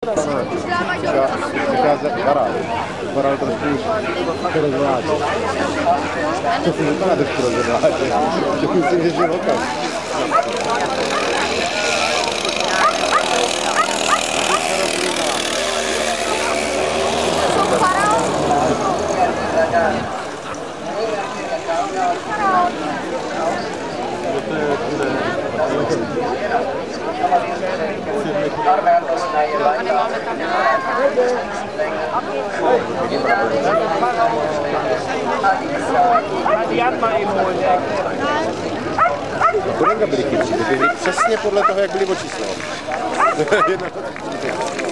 Přichází Varal trošku rozvláče. To si vypadá trošku rozvláče. To myslím, že je oka. Budeme gabliky, přesně podle toho, jak byly očíslo.